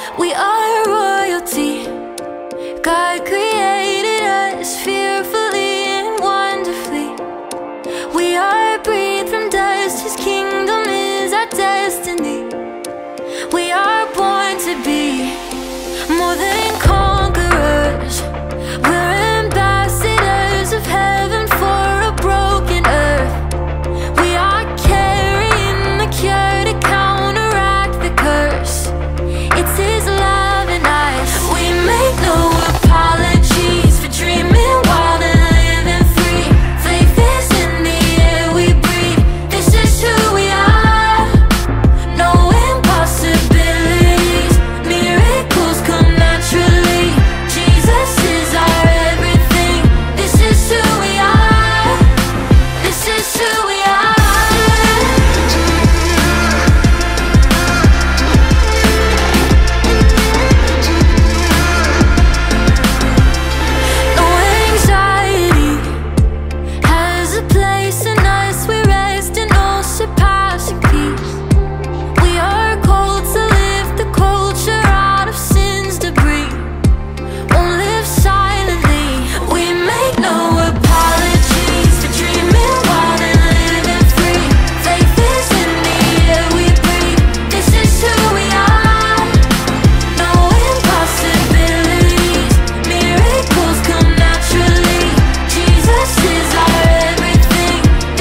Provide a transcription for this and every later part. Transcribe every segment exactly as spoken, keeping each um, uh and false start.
We are royalty. God created us fearfully and wonderfully. We are breathed from dust. His kingdom is our destiny. We are born to be more than conquerors. We're ambassadors of heaven for a broken earth. We are carrying the cure to counteract the curse. It's His love in us. We make no apologies for dreaming wild and living free. Faith is in the air we breathe. This is who we are. No impossibilities. Miracles come naturally. Jesus is our everything. This is who we are. This is who we are. No anxiety has a place in us. We rest in all surpassing peace. We are called to lift the culture out of sin's debris. Won't live silently. We make no apologies for dreaming wild and living free. Faith is in the air we breathe. This is who we are. No impossibilities. Miracles come naturally. Jesus is our everything.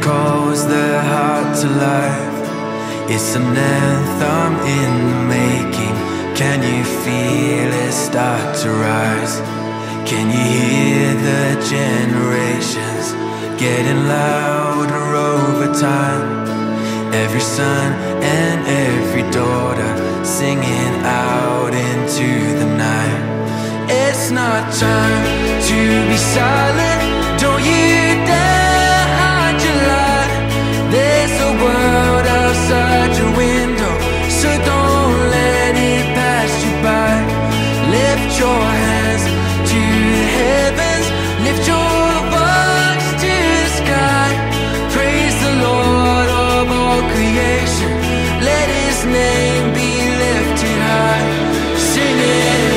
calls their heart to life. It's an anthem in the making. Can you feel it start to rise? Can you hear the generations getting louder over time? Every son and every daughter singing out into the night. It's not time to be silent. Don't you dare hide your light. There's a world outside your window, so don't let it pass you by. Lift your hands to the heavens, lift your voice to the sky. Praise the Lord of all creation, let His name be lifted high. Sing it.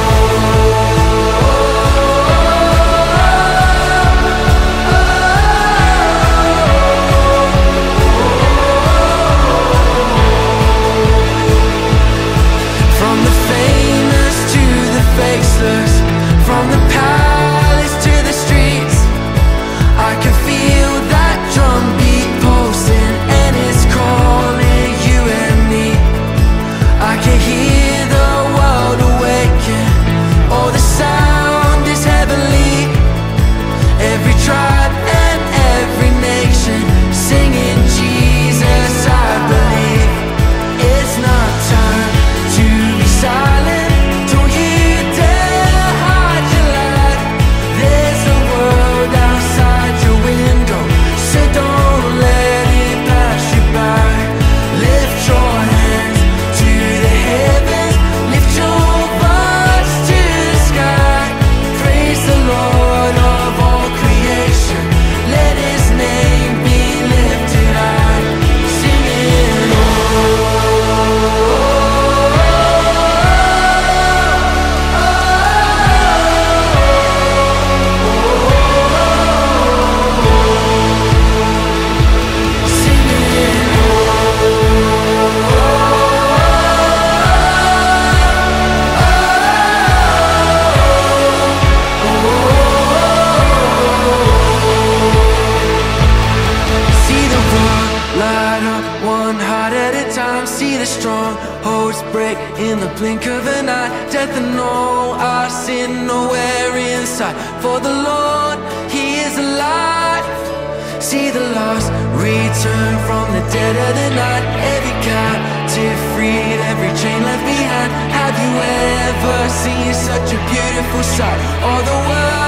Faceless, from the palace to the streets, I can feel that drum beat pulsing, and it's calling you and me. I can hear the world awaken. Oh, the sound is heavenly. Every tribe and every nation singing Jesus, I believe. It's not time to be silent. Strongholds break in the blink of an eye. Death and all our sin nowhere inside. For the Lord, He is alive. See the lost return from the dead of the night. Every captive freed, every chain left behind. Have you ever seen such a beautiful sight? All the world